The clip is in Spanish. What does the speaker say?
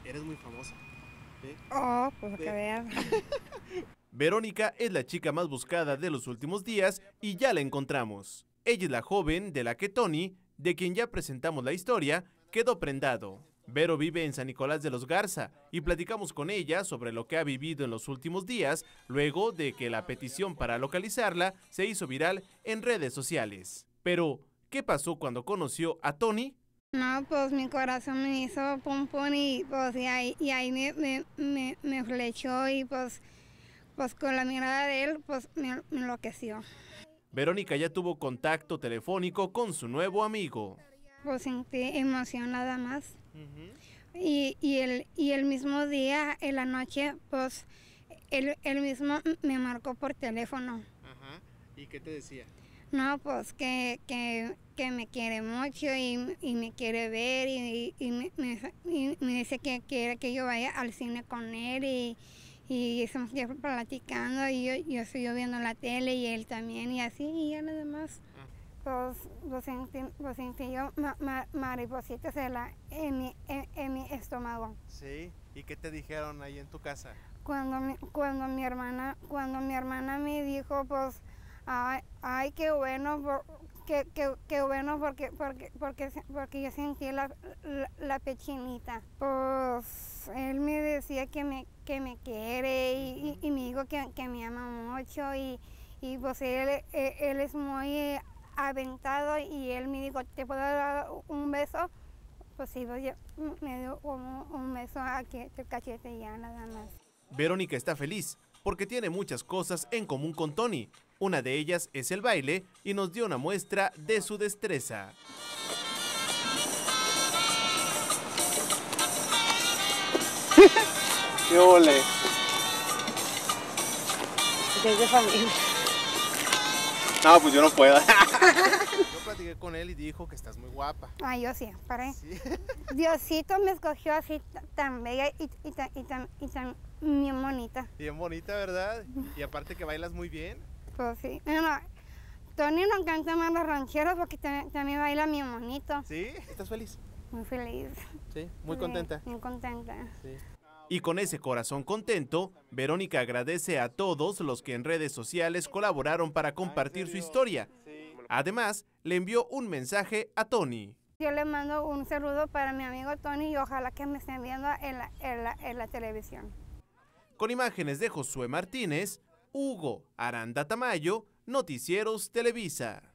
Eres muy famosa. ¿Sí? Oh, pues que vean. Verónica es la chica más buscada de los últimos días y ya la encontramos. Ella es la joven de la que Tony, de quien ya presentamos la historia, quedó prendado. Vero vive en San Nicolás de los Garza y platicamos con ella sobre lo que ha vivido en los últimos días luego de que la petición para localizarla se hizo viral en redes sociales. Pero, ¿qué pasó cuando conoció a Tony? No, pues mi corazón me hizo pum pum y pues y ahí me flechó y pues con la mirada de él pues me enloqueció. Verónica ya tuvo contacto telefónico con su nuevo amigo. Pues sentí emoción nada más. Y el mismo día, en la noche, pues él mismo me marcó por teléfono. Ajá. ¿Y qué te decía? No, pues que me quiere mucho y me quiere ver y me dice que quiere que yo vaya al cine con él y estamos ya platicando y yo estoy viendo la tele y él también y así y ya nada más. Pues lo sentí yo maripositas en mi estómago. Sí. ¿Y qué te dijeron ahí en tu casa? Cuando mi hermana me dijo, pues, ay qué bueno, qué bueno porque yo sentí la pechinita. Pues él me decía que me quiere y me dijo que me ama mucho y pues él es muy aventado y él me dijo, ¿te puedo dar un beso? Pues sí, pues me dio un beso aquí, el cachete y ya nada más. Verónica está feliz porque tiene muchas cosas en común con Tony. Una de ellas es el baile y nos dio una muestra de su destreza. ¡Qué ole! Desde familia. No, pues yo no puedo. Yo platiqué con él y dijo que estás muy guapa. Ay, yo sí, paré. Sí. Diosito me escogió así tan bella y tan bien bonita. Bien bonita, ¿verdad? Y aparte que bailas muy bien. Pues sí. No, Tony no canta más los rancheros porque también baila bien bonito. ¿Sí? ¿Estás feliz? Muy feliz. Sí, muy contenta. Muy contenta. Sí. Y con ese corazón contento, Verónica agradece a todos los que en redes sociales colaboraron para compartir su historia. Además, le envió un mensaje a Tony. Yo le mando un saludo para mi amigo Tony y ojalá que me estén viendo en la televisión. Con imágenes de Josué Martínez, Hugo Aranda Tamayo, Noticieros Televisa.